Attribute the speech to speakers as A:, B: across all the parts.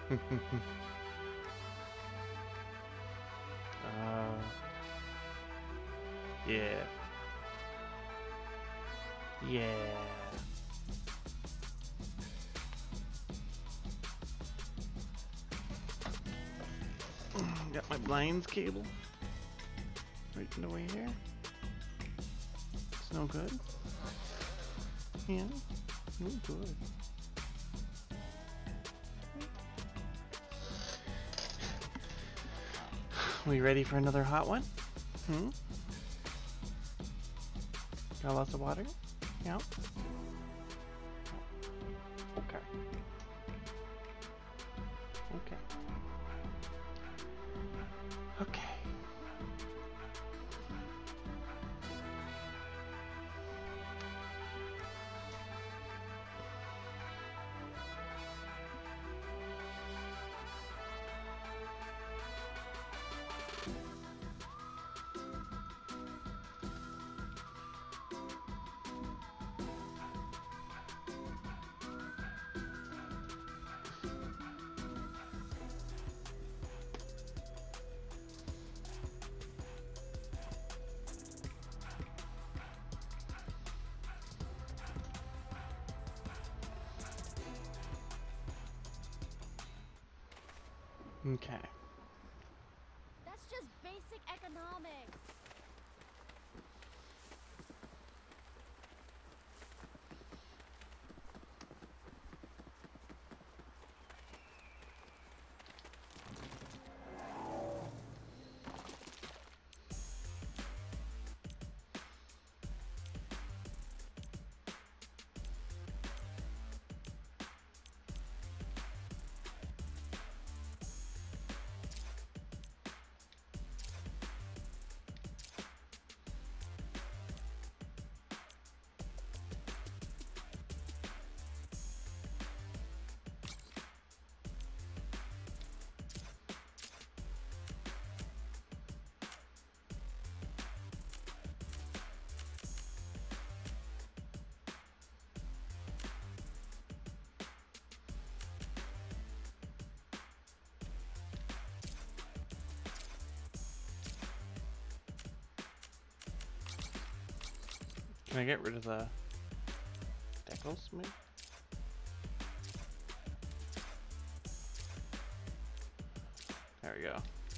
A: Yeah. Yeah. Got my blinds cable right in the way here. It's no good. Yeah. No good. We ready for another hot one? Got lots of water? Yeah. Okay. Okay. Okay. Okay.
B: That's just basic economics.
A: Can I get rid of the decals, maybe? There we go.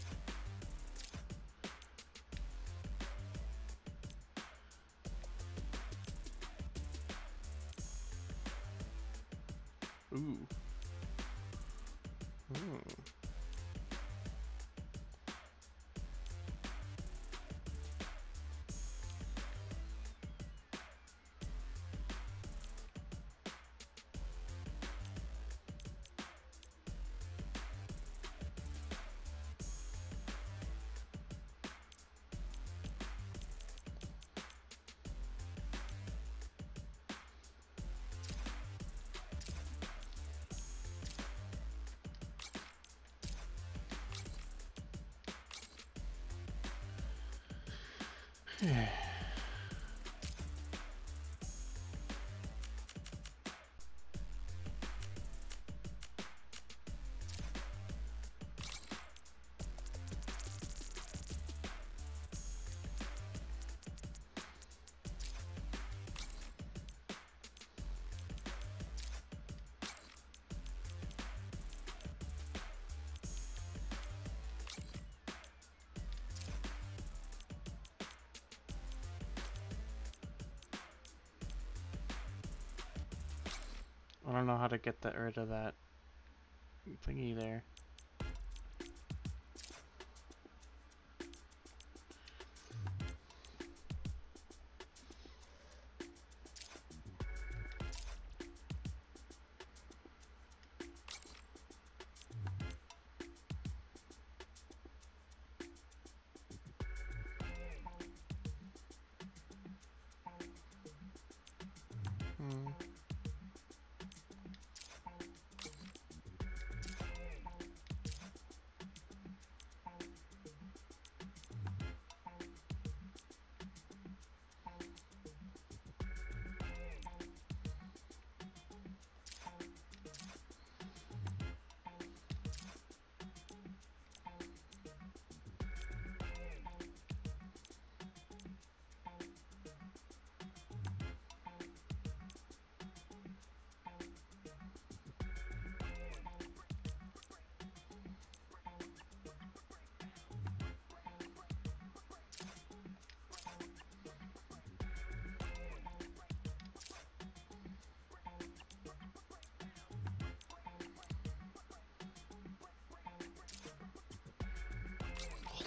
A: Ooh. Yeah. I don't know how to get rid of that thingy there.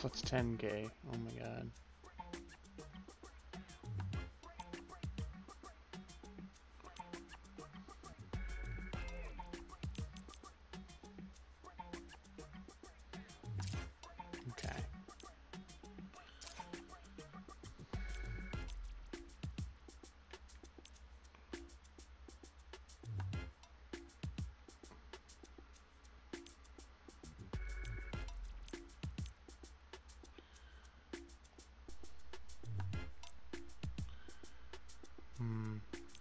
A: What's 10K? Oh my god. Okay. Hmm.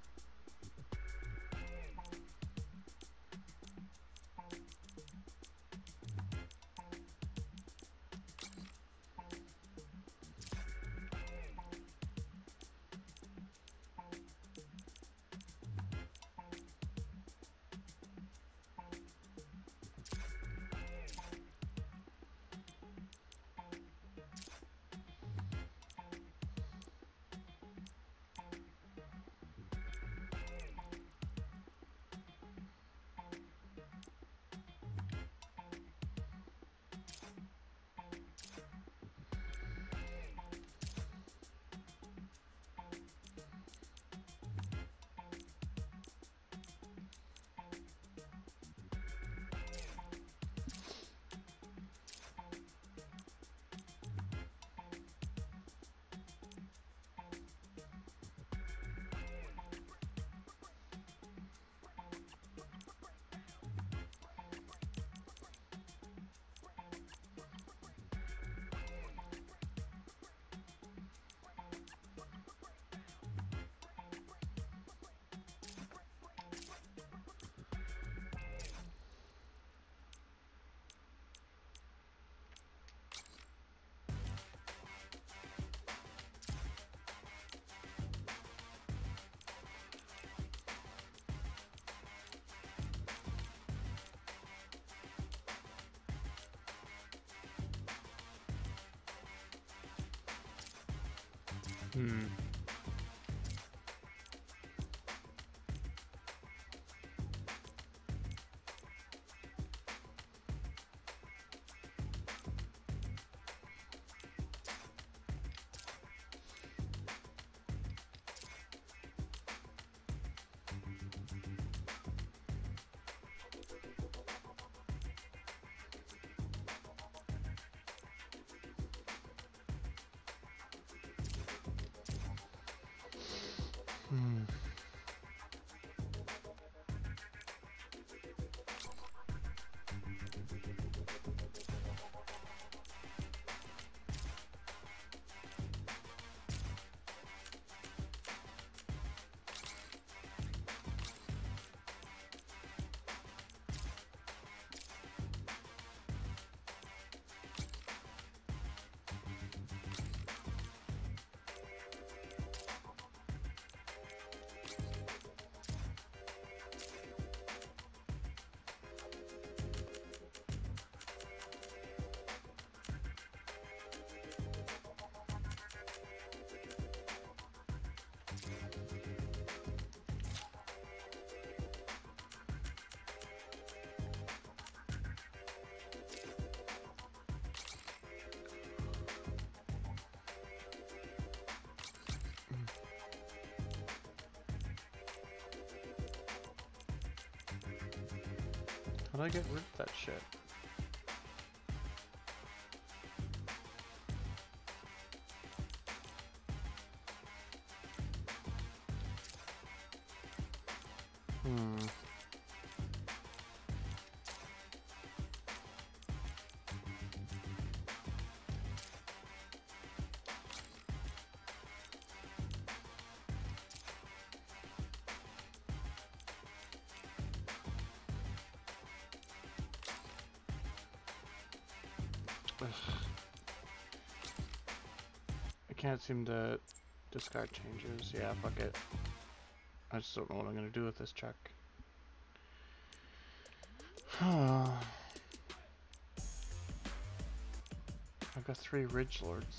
A: Hmm. Hmm. How do I get rid of that shit? Hmm. Ugh. I can't seem to discard changes. Yeah, fuck it. I just don't know what I'm gonna do with this truck. I've got 3 Ridge Lords.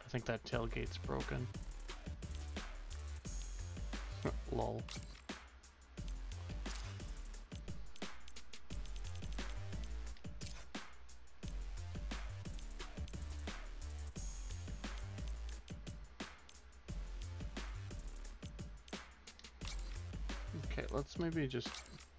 A: I think that tailgate's broken. Lol. Okay, let's maybe just...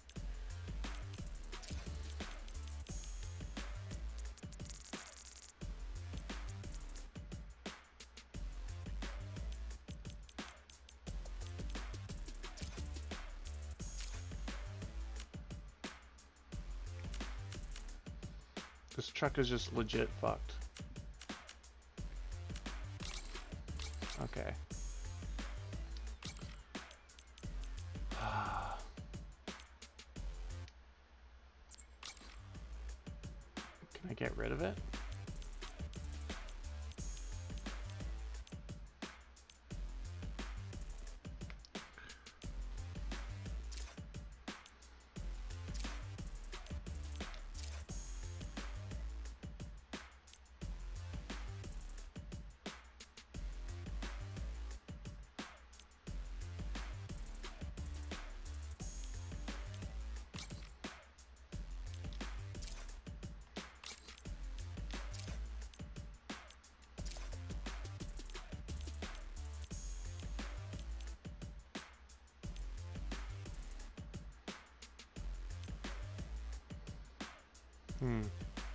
A: This truck is just legit fucked. Okay. Can I get rid of it? Hmm.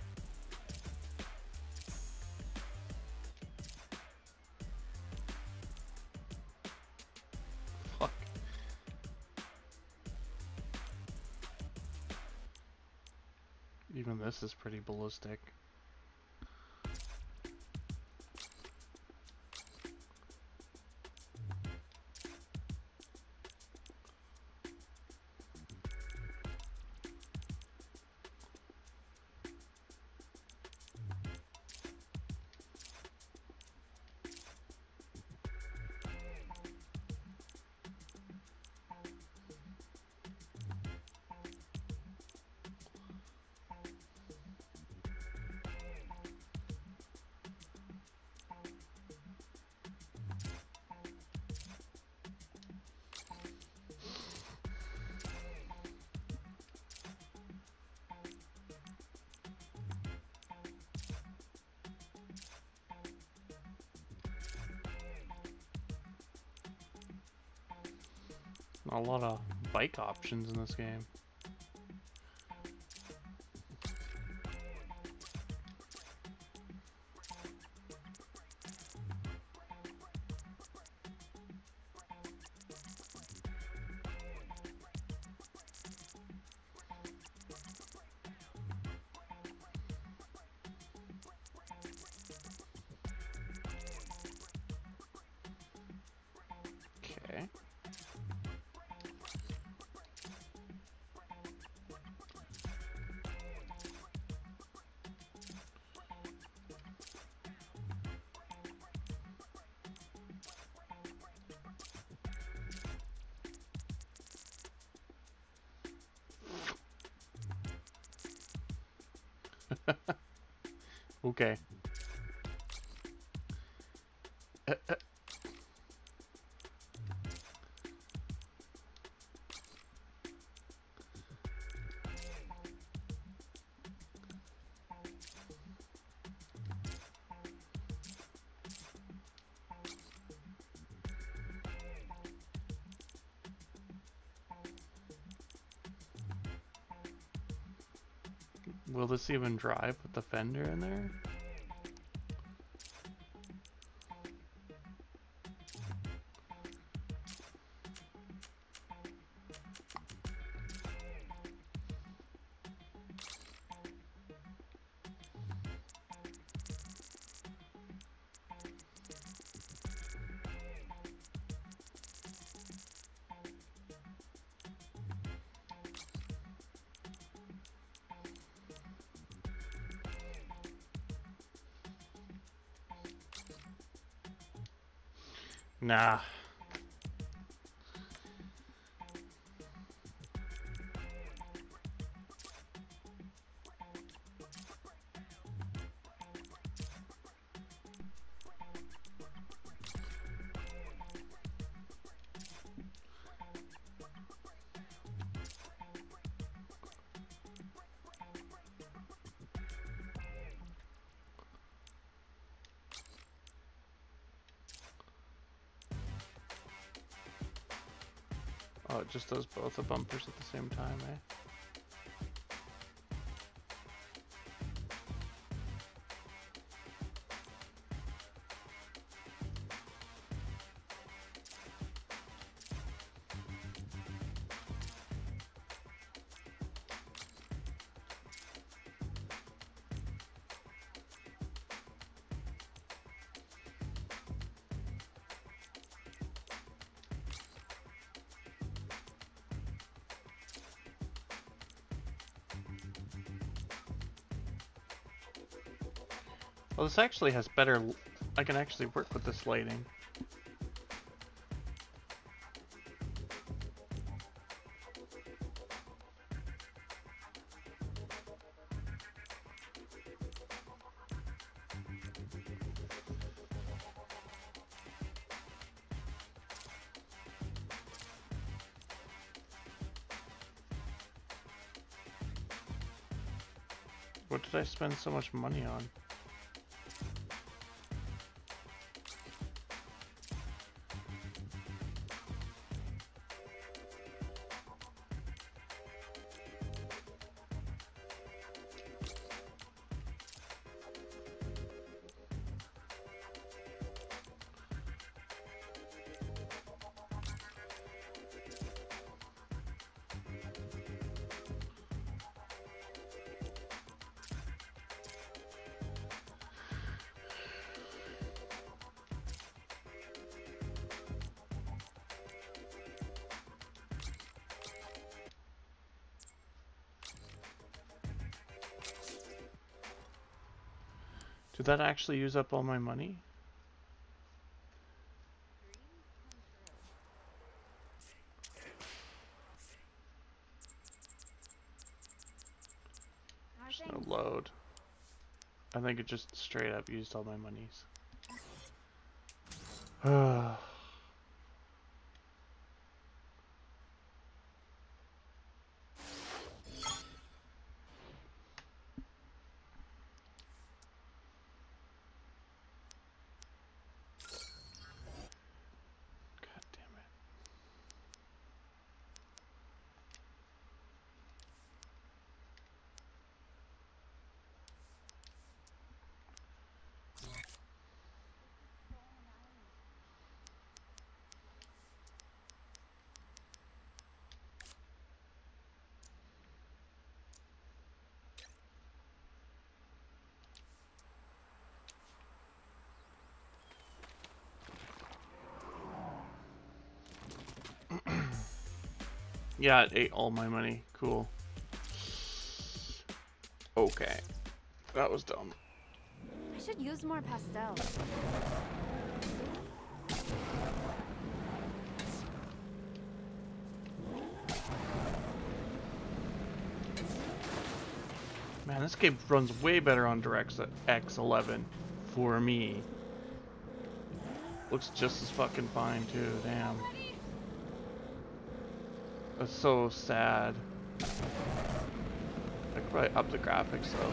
A: Fuck. Even this is pretty ballistic. A lot of bike options in this game. Okay. Okay. Will this even drive with the fender in there? Nah. Oh, it just does both the bumpers at the same time, eh? Well, this actually has better... I can actually work with this lighting. What did I spend so much money on? Did that actually use up all my money? There's no load. I think it just straight up used all my monies. God damn it. Yeah, it ate all my money. Cool. Okay. That was dumb.
B: I should use more pastels.
A: Man, this game runs way better on DirectX 11 for me. Looks just as fucking fine too, damn. That's so sad. I could probably up the graphics though.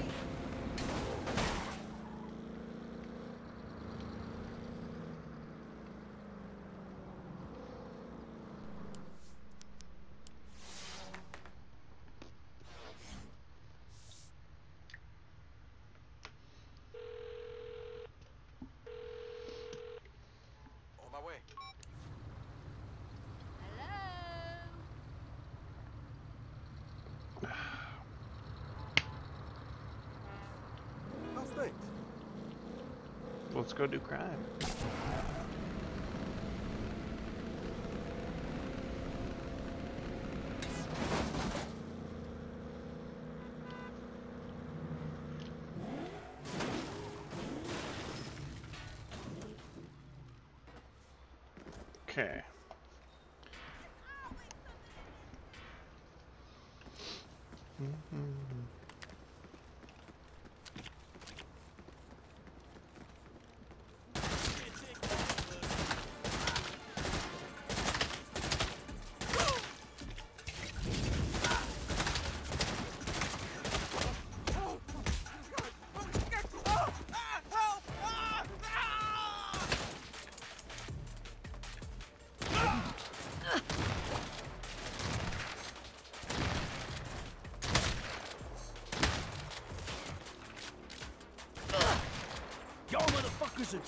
C: On my way. How's things?
A: Let's go do crime. Okay.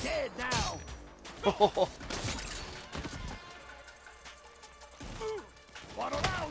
C: dead now.
A: Oh,
C: Waddle out.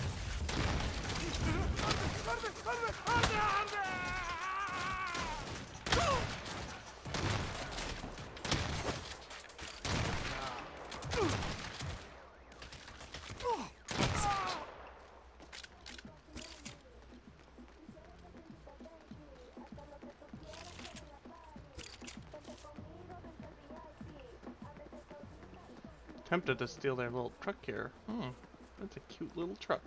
A: tempted to steal their little truck here. That's a cute little truck.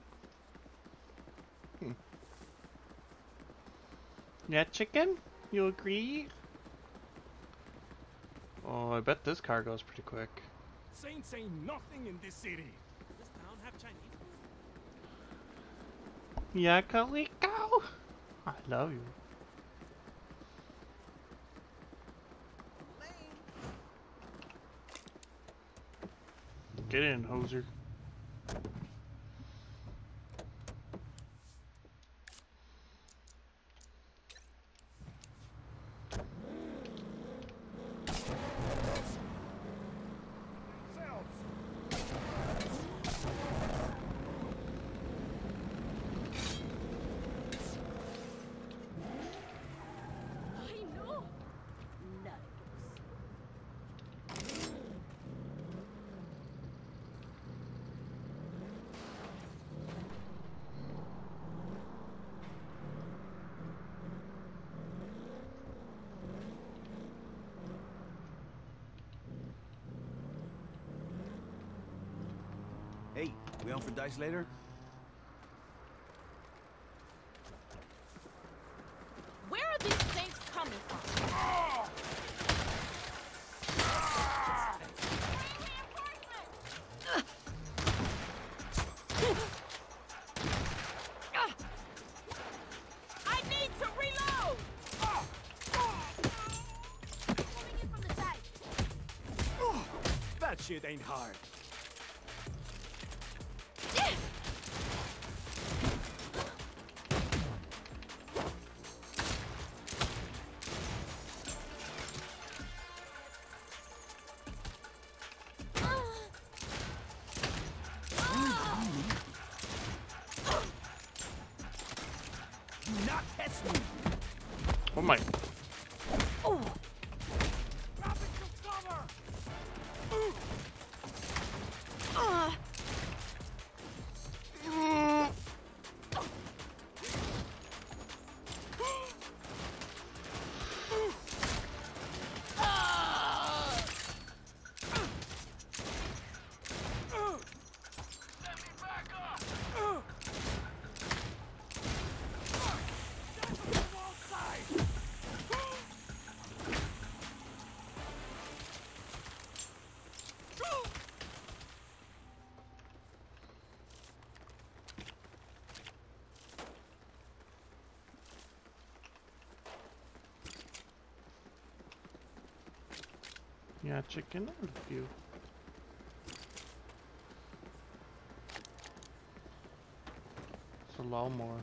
A: Yeah, chicken? You agree? Oh, I bet this car goes pretty quick.
C: Saints ain't nothing in this city. Does this town have Chinese food?
A: Yeah, Kaliko! I love you. Get in, hoser.
B: Ay, no. Narcos.
D: Hey, we on for dice later?
B: Where are these saints coming from? I need to reload! Coming in from the side.
C: That shit ain't hard. Do not test me.
A: Oh my.
C: Drop it to cover. Send me back up. That's on the wrong side.
A: Yeah, chicken, I love you. It's a lawnmower.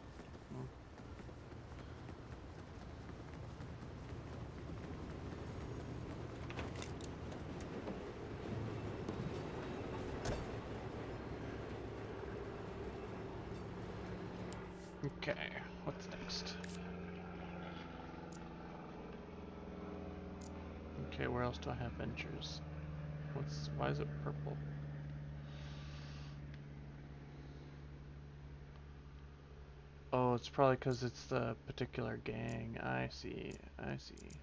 A: Okay, what's next? Okay, where else do I have ventures? Why is it purple? Oh, it's probably because it's the particular gang. I see, I see.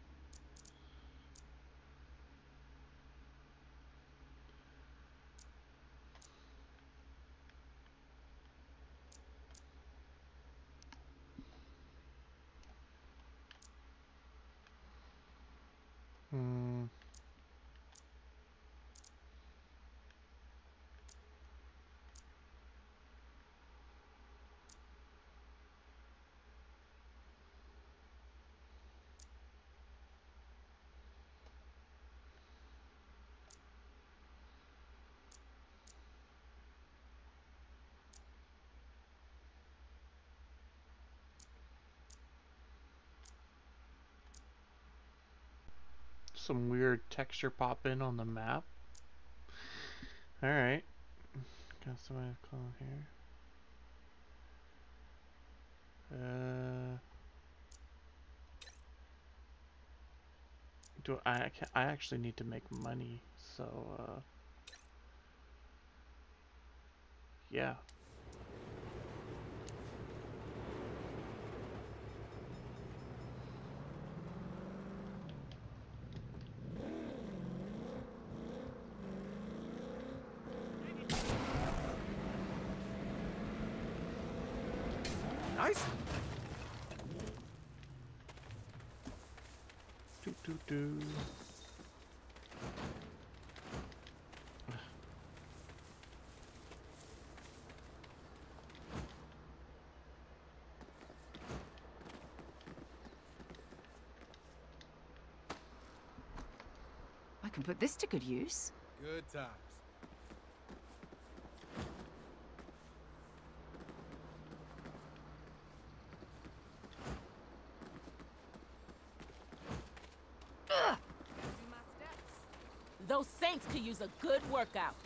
A: Hmm. some weird texture pop in on the map. Alright. Customize color here. I actually need to make money, so yeah.
D: Nice.
A: Do.
E: I can put this to good use.
C: Good times.
B: Those Saints could use a good workout.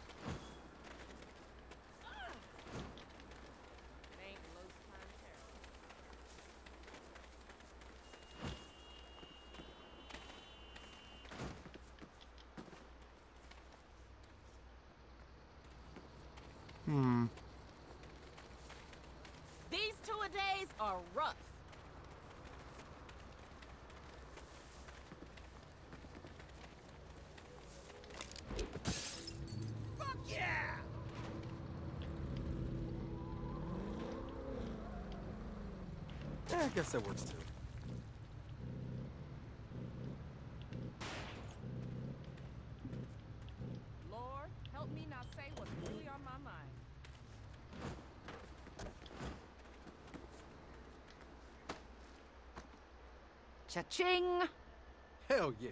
B: These two-a-days are rough.
C: Fuck yeah!
D: Yeah, I guess that works too.
B: Lord, help me not say what's really on my mind.
E: Cha-ching!
D: Hell yeah.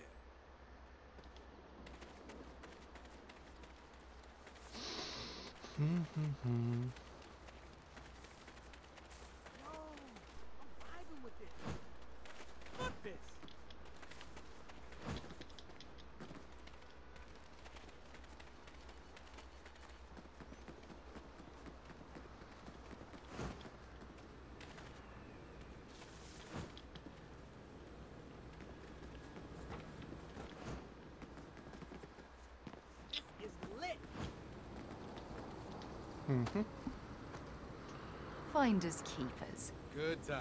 C: No, I'm vibing with it. Fuck this. This is lit.
E: Finders keepers.
C: Good times.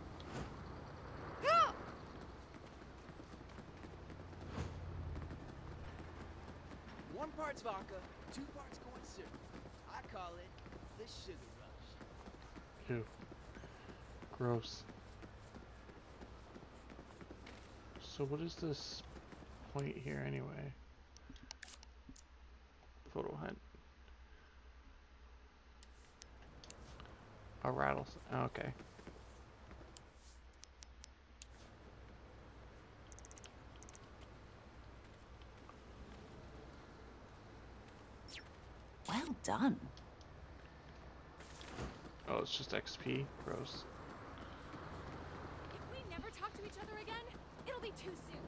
F: One part's vodka, 2 parts corn syrup. I call it the sugar rush.
A: Ew. Gross. So what is this point here anyway? Photo hunt. A rattlesnake. Oh, okay.
E: Well done.
A: Oh, it's just XP. Gross.
B: If we never talk to each other again, it'll be too soon.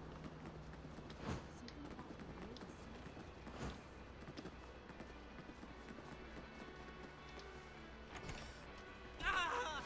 F: Ah!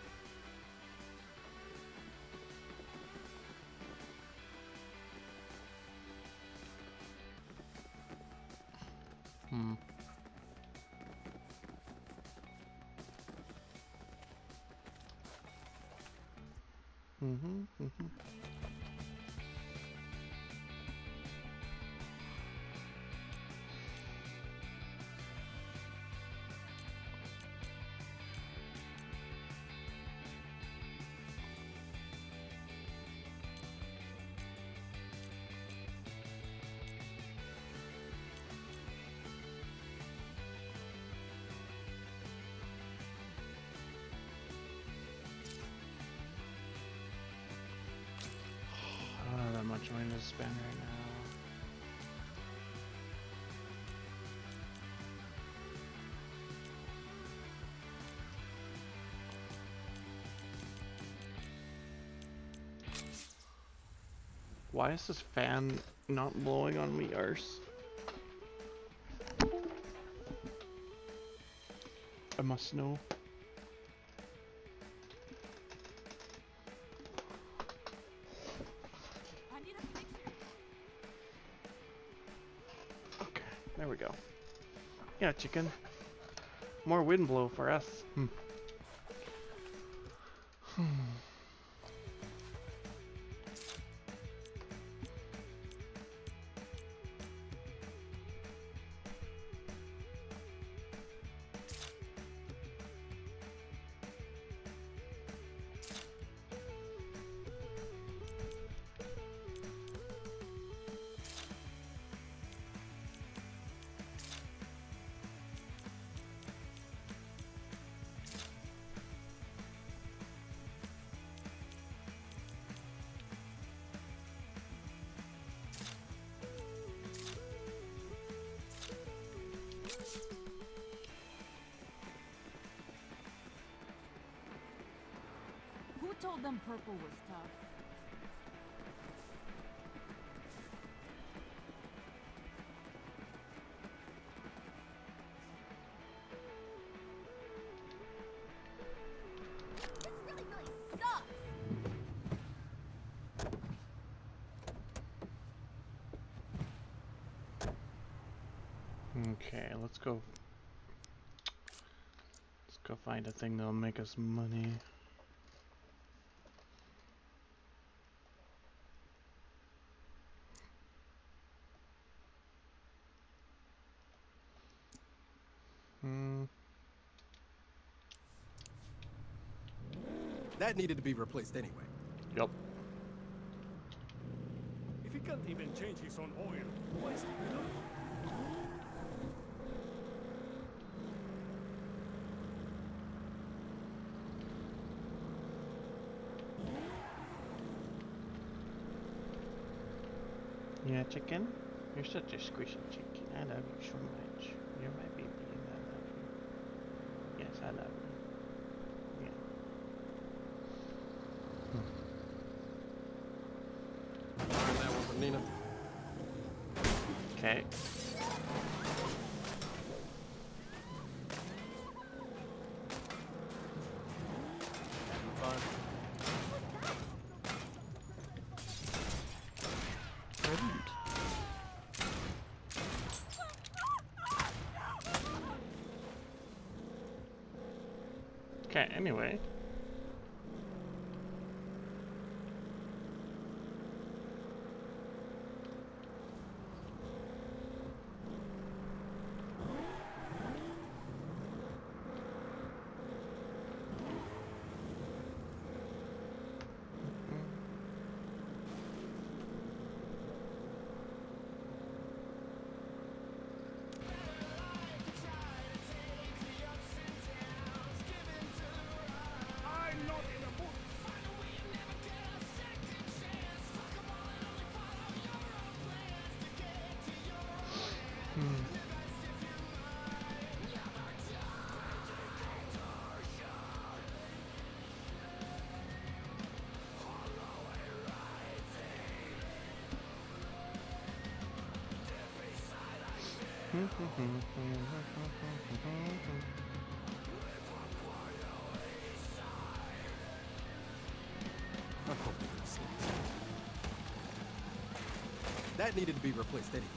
A: I don't have that much money to spend right now. Why is this fan not blowing on me, arse? I must know.
B: I need a fix here.
A: Okay, there we go. Yeah, chicken. More wind blow for us.
B: Who told them purple was tough? This really sucks!
A: Okay, let's go. Let's go find a thing that'll make us money.
D: That needed to be replaced anyway.
A: Yup.
C: If he can't even change his own oil, why is he with us?
A: Yeah, chicken. You're such a squishy chicken. I love you so much. You're my baby and I love you. Yes, I love you. Yeah.
D: Find that one for Nina.
A: Okay.
D: Fine.
E: Brilliant.
A: Okay, anyway.
C: I'm not in a mood.
D: I hope they didn't see this. That needed to be replaced anyway.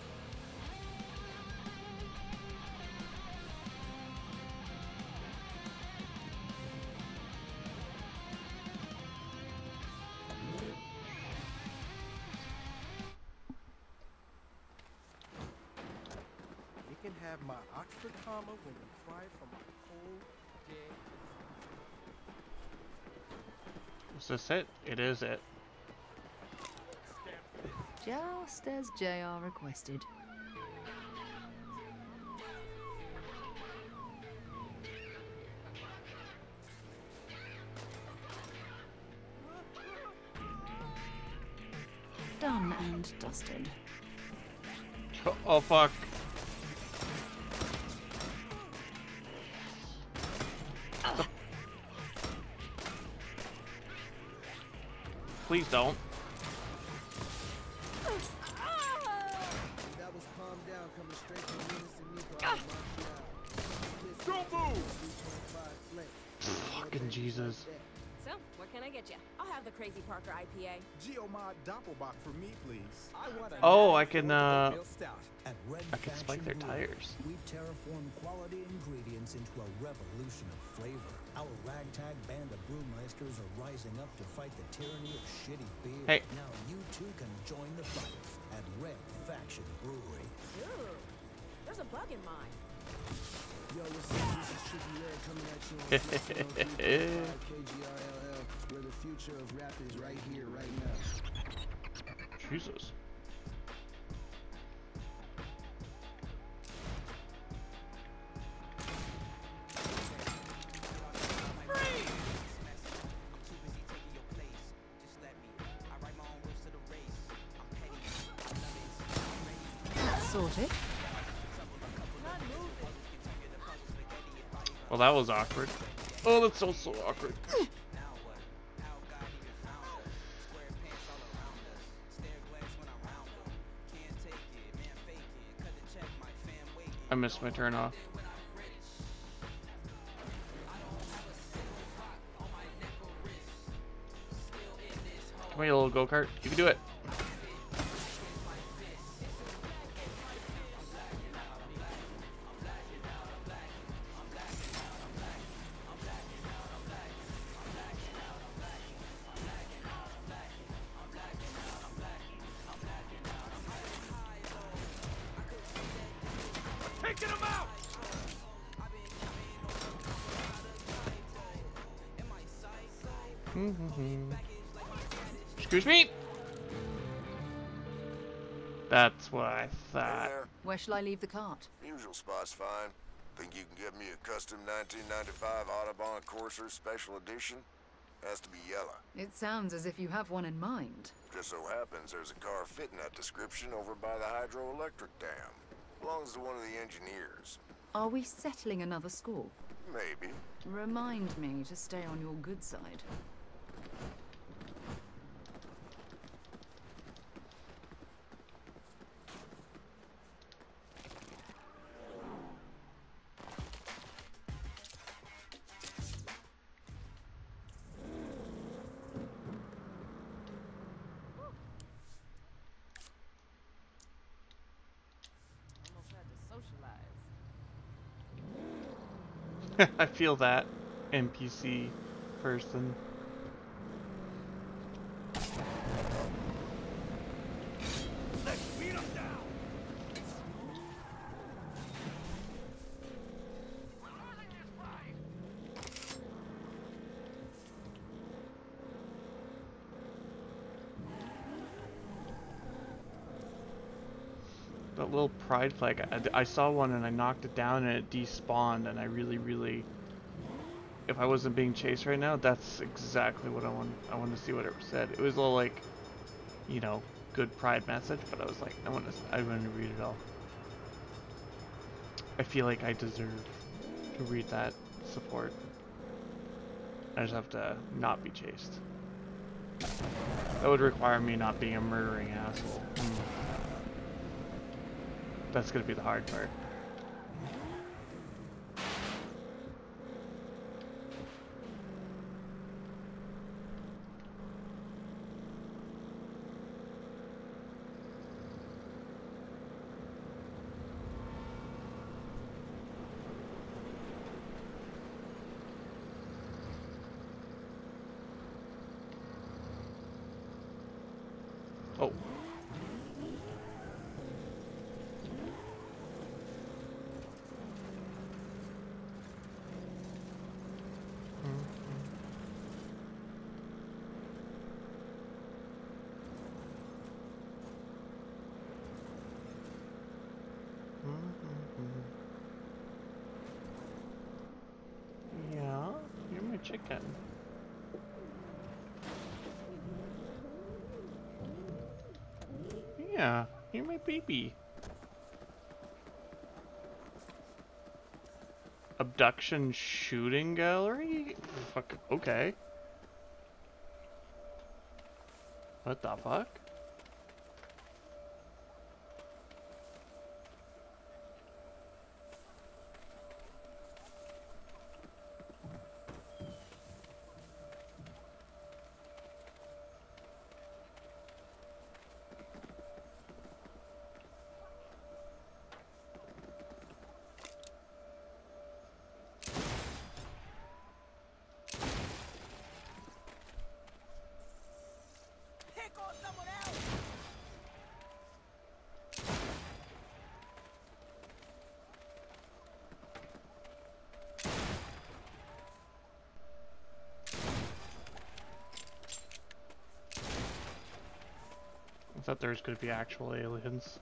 D: You can have my Oxford comma when you cry for my cold, dead.
A: Is this it? It is it.
E: Just as JR requested. Done and dusted.
A: Oh fuck. Please don't.
C: Don't move!
D: 3.5 flat.
A: Fucking Jesus.
B: So, what can I get you? I'll have the Crazy Parker IPA.
C: Geomod Doppelbock for me, please.
A: Oh, I can
G: At Red
A: I can spike their
G: Faction Brewery,
A: tires.
G: we terraform quality ingredients into a revolution of flavor. Our ragtag band of brewmeisters are rising up to fight the tyranny of shitty beer.
A: Hey.
G: Now you too can join the fight at Red Faction Brewery.
B: Ooh, there's a bug in mine.
H: Yo, what's up? This is Trippy Red coming at you on Flex 103.5 KGRLL, where the future of rap is right here, right now.
A: Jesus.
E: That's sorted.
A: Well, that was awkward. Oh, that's so awkward. I missed my turn off. Come here, little go-kart. You can do it.
C: Taking him out!
A: Excuse me. That's what I
I: Hey
A: thought.
I: there.
E: Where shall I leave the cart?
I: Usual spot's fine. Think you can get me a custom 1995 Audubon Corsair Special Edition? Has to be yellow.
E: It sounds as if you have one in mind.
I: Just so happens there's a car fitting that description over by the hydroelectric dam. Belongs to one of the engineers.
E: Are we settling another score?
I: Maybe.
E: Remind me to stay on your good side.
B: Almost had to socialize.
A: I feel that NPC person.
C: Let's beat him down!
A: That little pride flag. I saw one and I knocked it down and it despawned, and I really, if I wasn't being chased right now, that's exactly what I want to see what it said. It was a little like, you know, good pride message, but I was like, I want to read it all. I feel like I deserve to read that support. I just have to not be chased. That would require me not being a murdering asshole. That's gonna be the hard part. Oh. Yeah, you're my chicken. Yeah, you're my baby. Abduction shooting gallery? Fuck, okay. What the fuck? I thought there was going to be actual aliens.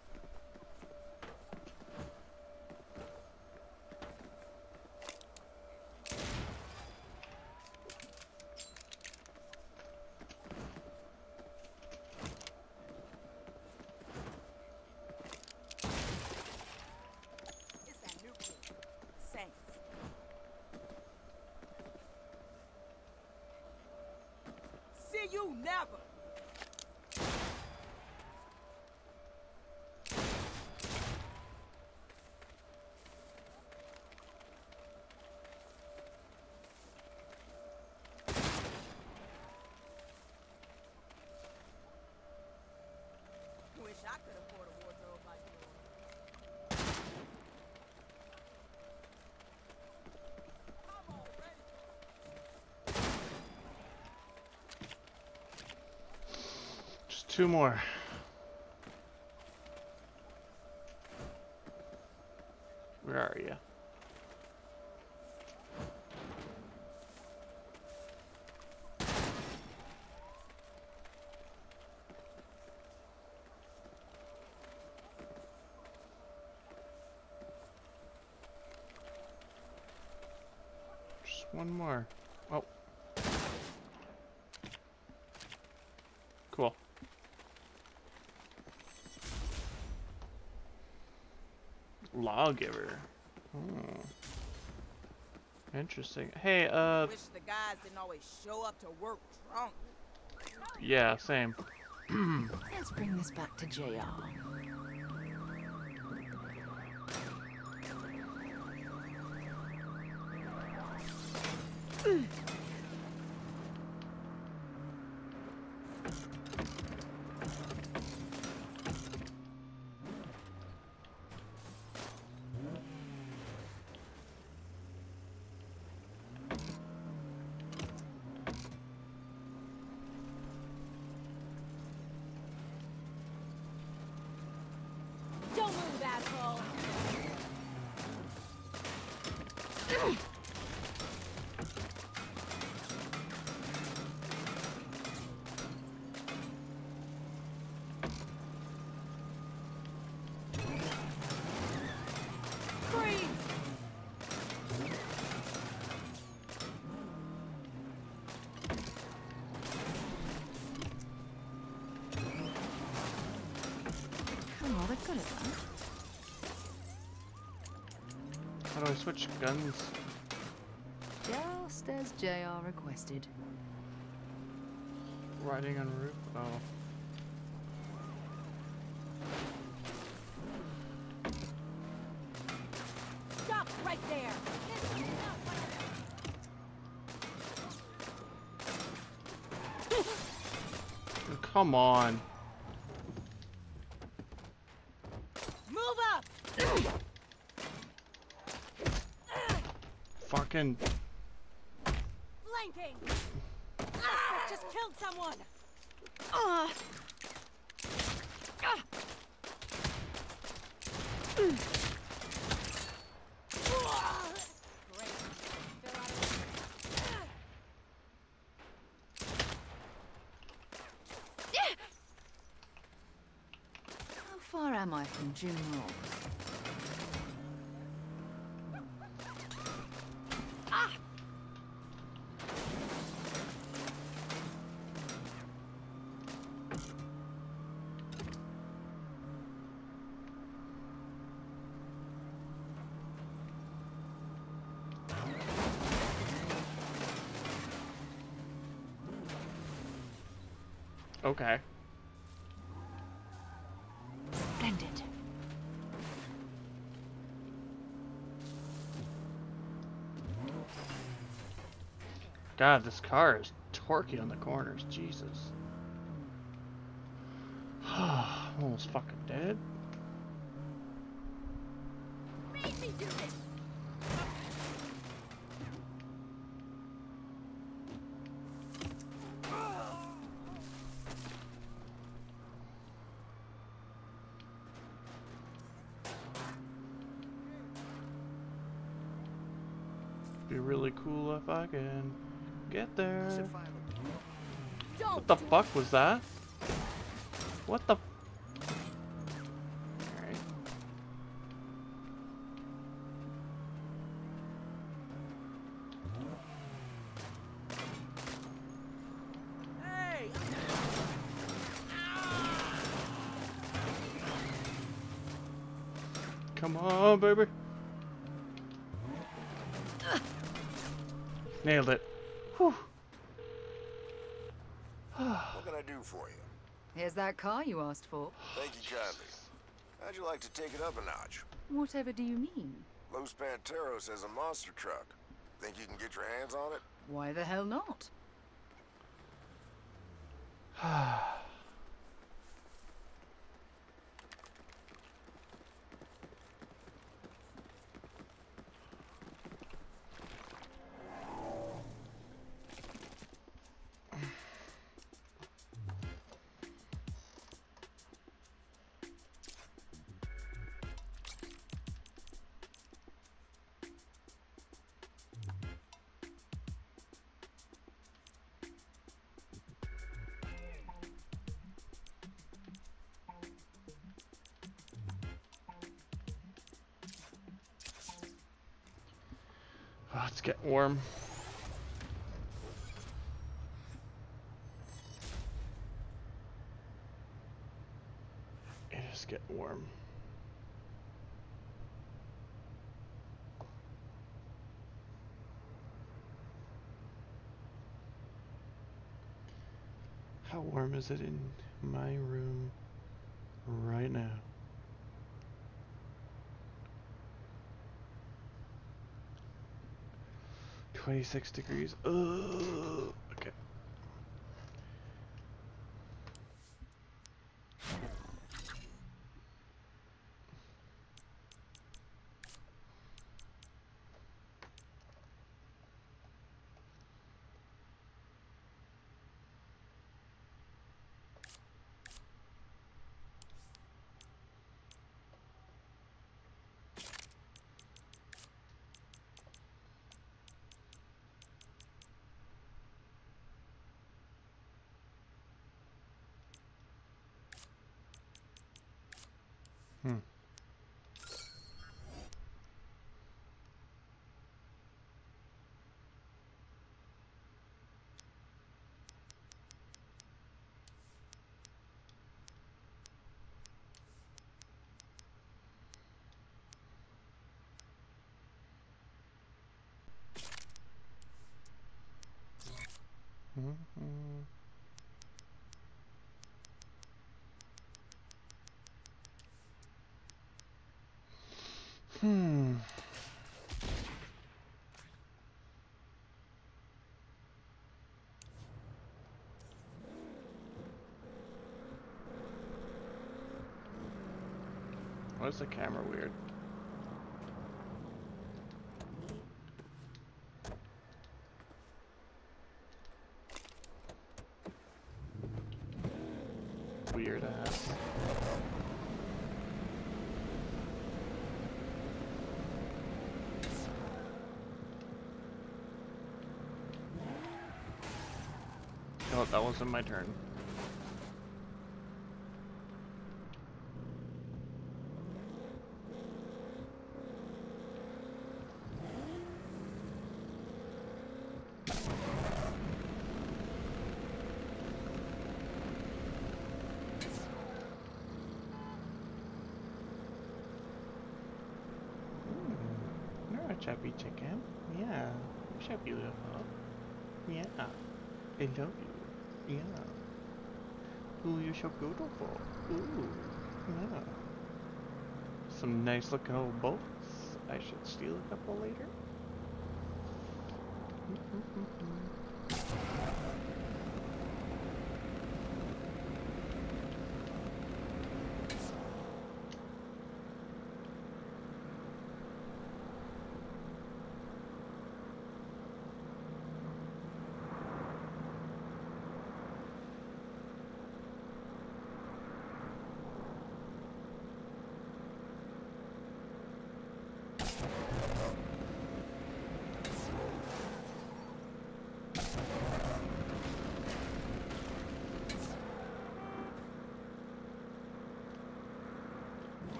F: It's that new kid. Saints. See you never. Wish I could afford a wardrobe like yours. I'm already.
A: Just 2 more. Where are you? Just 1 more. Oh. Cool. Lawgiver. Hmm. Interesting. Hey,
F: Wish the guys didn't always show up to work drunk.
A: yeah, same.
E: Let's bring this back to JR.
B: Don't move, asshole. Freeze!
E: Oh, they're good at that.
A: How do I switch guns?
E: Just as JR requested.
A: Riding on roof? Oh.
B: Stop right there.
A: Come on.
B: Move up.
A: Fucking.
B: Flanking. Just killed someone. Great. They're out of
E: How far am I from Jim Ross?
A: Okay.
E: Splendid.
A: God, this car is torquey on the corners. Jesus. I'm almost fucking dead.
B: Make me do this.
A: Be really cool if I can get there.
D: Should find
B: Don't
A: What the
B: do
A: fuck was that? What the Come on, baby. Nailed it. Whew.
I: What can I do for you?
E: Here's that car you asked for.
I: Thank you kindly. How'd you like to take it up a notch?
E: Whatever do you mean?
I: Los Panteros has a monster truck. Think you can get your hands on it?
E: Why the hell not?
A: Oh, it's getting warm. It is getting warm. How warm is it in my room right now? $26 degrees. Ugh. Okay. Why is the camera weird? Weird ass. No, that wasn't my turn. Chubby chicken. Yeah. Chubby little. Yeah. I love you. Yeah. Ooh, you're so beautiful. Ooh. Yeah. Some nice looking old boats. I should steal a couple later.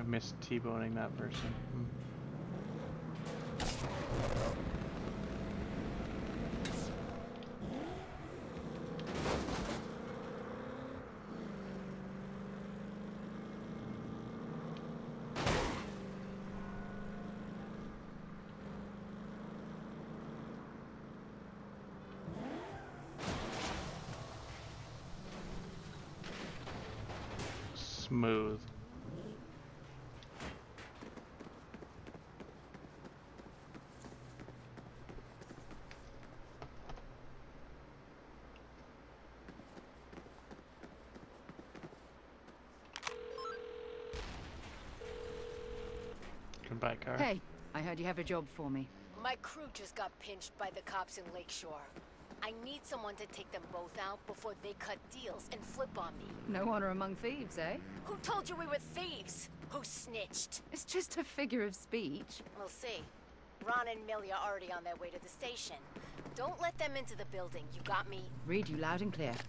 A: missed T-boning that person. Smooth. Goodbye, car.
E: Hey, I heard you have a job for me.
J: My crew just got pinched by the cops in Lakeshore. I need someone to take them both out before they cut deals and flip on me.
E: No honor among thieves, eh?
J: Who told you we were thieves? Who snitched?
E: It's just a figure of speech.
J: We'll see. Ron and Millie are already on their way to the station. Don't let them into the building, you got me?
E: Read you loud and clear.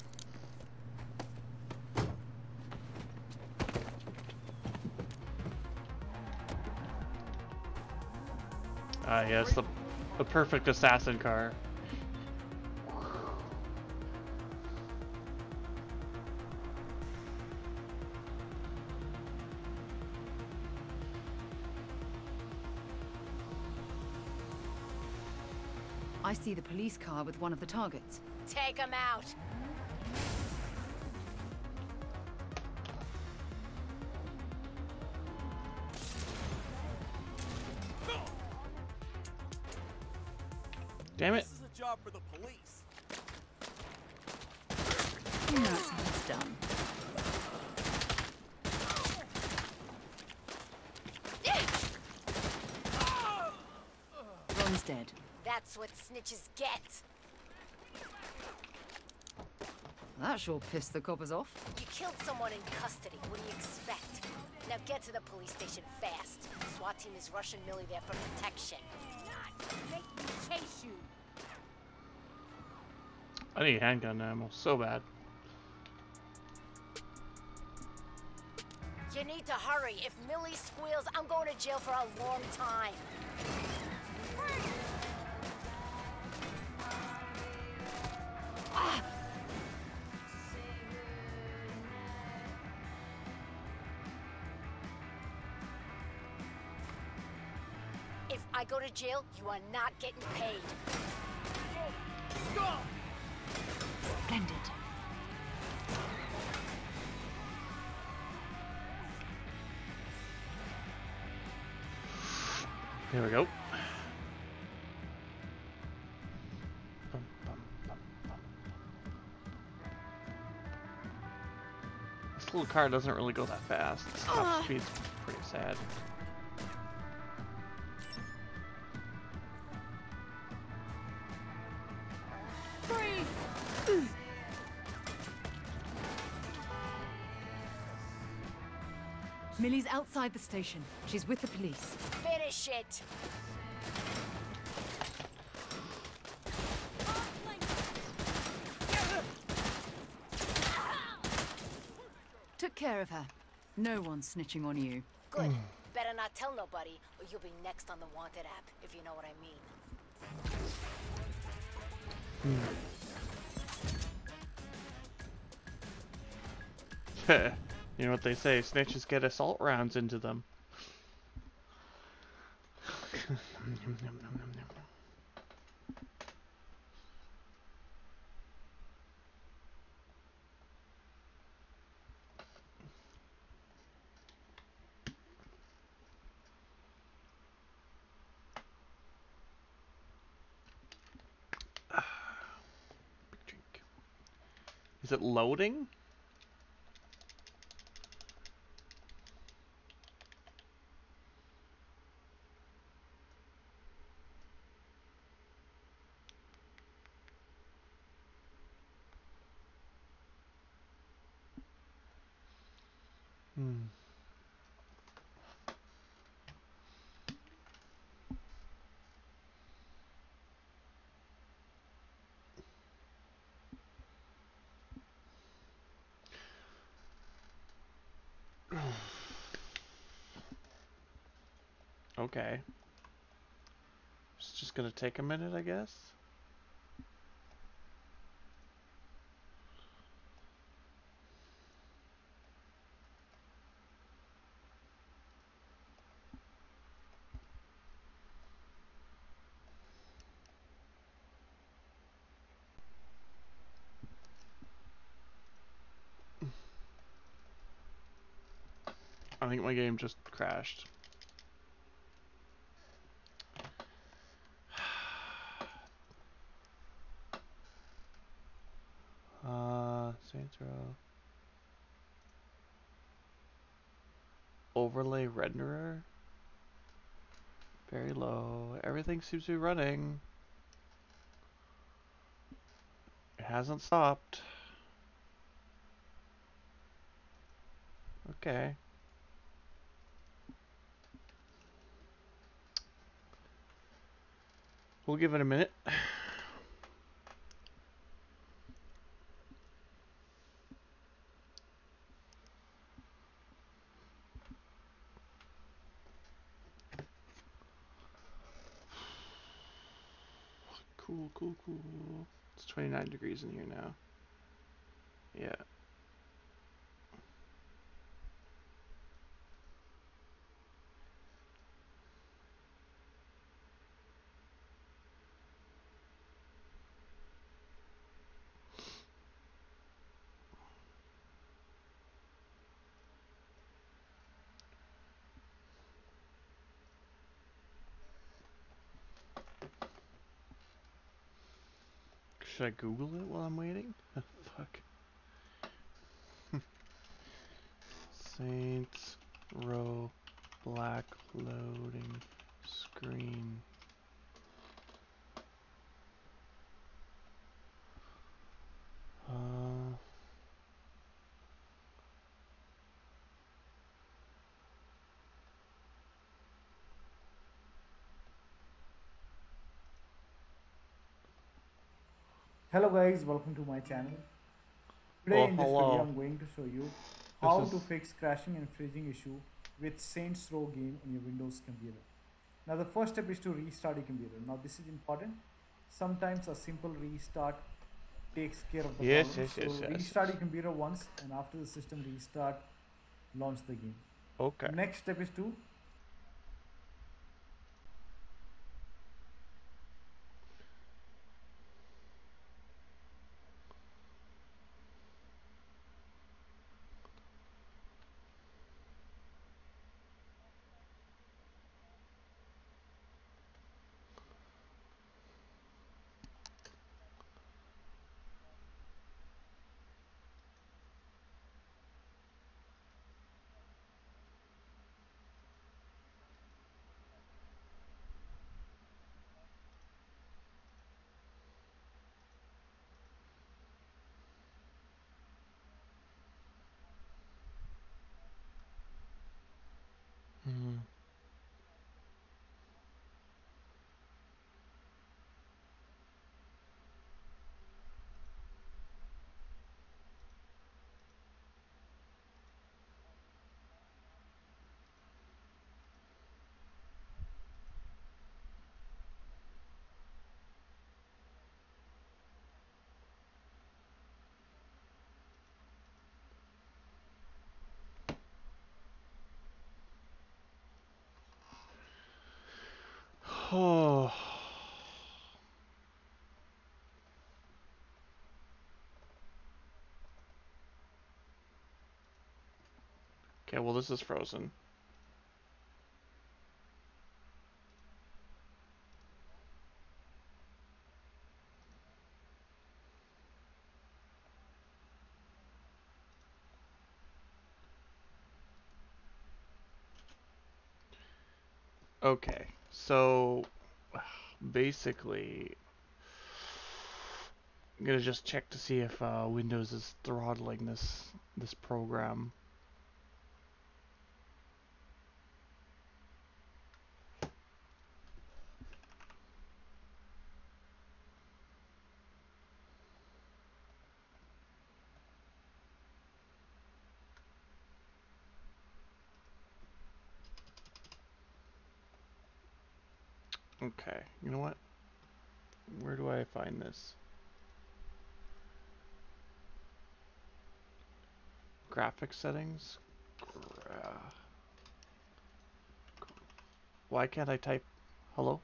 A: Ah, yes, the perfect assassin car.
E: I see the police car with one of the targets.
J: Take them out.
A: Damn it.
F: This is a job for the police.
E: And that's how it's done. Ron's dead.
J: That's what snitches get.
E: That sure pissed the coppers off.
J: You killed someone in custody. What do you expect? Now get to the police station fast. SWAT team is rushing Millie there for protection. Make me chase you.
A: I need handgun ammo so bad.
J: You need to hurry. If Millie squeals, I'm going to jail for a long time. If I go to jail, you are not getting paid.
E: Splendid.
A: There we go. Bum, bum, bum, bum. This little car doesn't really go that fast. The top speed's pretty sad.
E: Millie's outside the station. She's with the police.
J: Finish it.
E: Took care of her. No one's snitching on you.
J: Good. Better not tell nobody, or you'll be next on the wanted app, if you know what I mean.
A: You know what they say, snitches get assault rounds into them. Big drink. Is it loading? Okay. It's just gonna take a minute, I guess. I think my game just crashed. Saints Row. Overlay renderer. Very low. Everything seems to be running. It hasn't stopped. Okay. We'll give it a minute. Cool, cool, cool. It's 29 degrees in here now. Yeah. Should I Google it while I'm waiting? Fuck. Saints Row black loading screen. Uh,
K: Hello guys, welcome to my channel. Today
A: well,
K: in this video
A: hello.
K: I'm going to show you
A: This
K: how
A: is
K: to fix crashing and freezing issue with Saints Row game on your Windows computer. Now the first step is to restart your computer. Now this is important. Sometimes a simple restart takes care of the
A: yes,
K: problem.
A: yes,
K: So
A: yes, yes,
K: restart
A: yes.
K: your computer once and after the system restart, launch the game.
A: Okay.
K: Next step is to
A: Hmm. Oh. Okay, well this is frozen. Okay, so basically, I'm gonna just check to see if Windows is throttling this program. Okay, you know what? Where do I find this? Graphic settings? Why can't I type hello?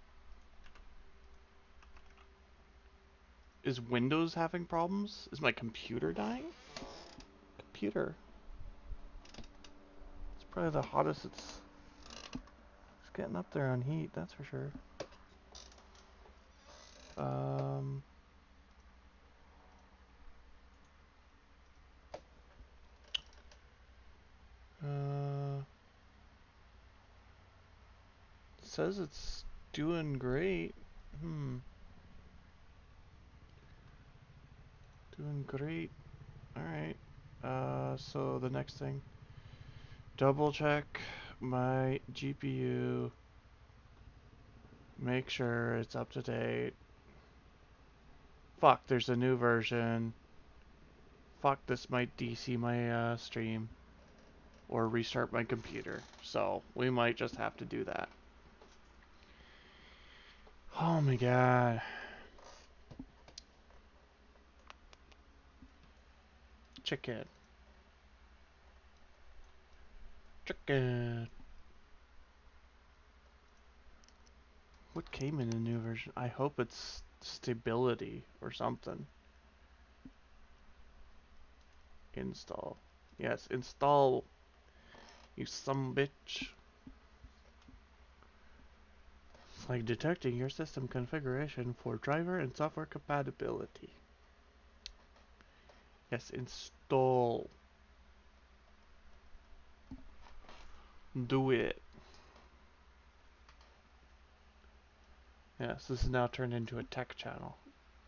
A: Is Windows having problems? Is my computer dying? Computer. It's probably the hottest it's getting up there on heat, that's for sure. Says it's doing great. Doing great. Alright. So the next thing. Double check my GPU. Make sure it's up to date. Fuck, there's a new version. Fuck, this might DC my stream. Or restart my computer. So, we might just have to do that. Oh my god. Chicken. Chicken. What came in the new version? I hope it's stability or something. Install. Yes, install. You some bitch. It's like detecting your system configuration for driver and software compatibility. Yes, install. Do it. Yes, this is now turned into a tech channel.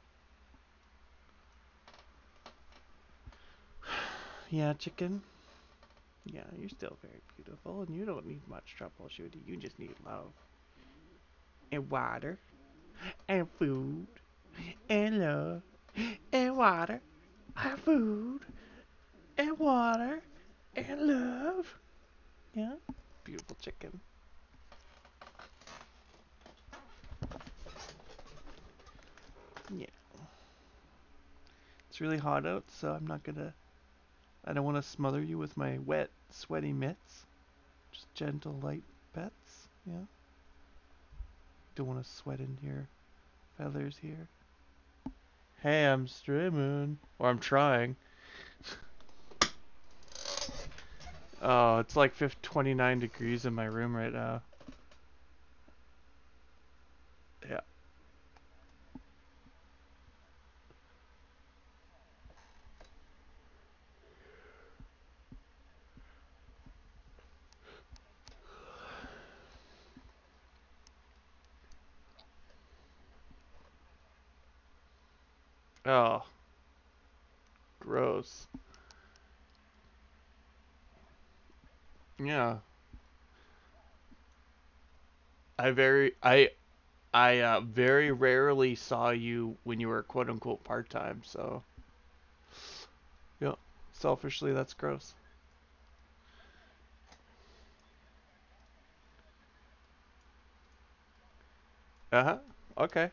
A: Yeah, chicken. Yeah, you're still very beautiful, and you don't need much troubleshooting. You just need love. And water. And food. And love. And water. And food. And water. And love. Yeah? Beautiful chicken. Yeah. It's really hot out, so I'm not gonna... I don't want to smother you with my wet, sweaty mitts. Just gentle, light pets. Yeah? Don't want to sweat into your feathers here. Hey, I'm streaming. Or I'm trying. Oh, it's like 29 degrees in my room right now. Yeah. Oh. Gross. Yeah. I very rarely saw you when you were quote unquote part-time, so yeah. Selfishly, that's gross. Uh-huh. Okay.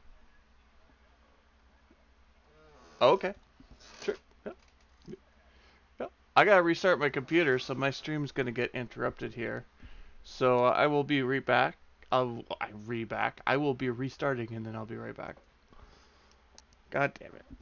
A: Okay. Sure. Yeah. Yeah. I gotta restart my computer, so my stream's gonna get interrupted here. So I will be right back. I will be restarting and then I'll be right back. God damn it.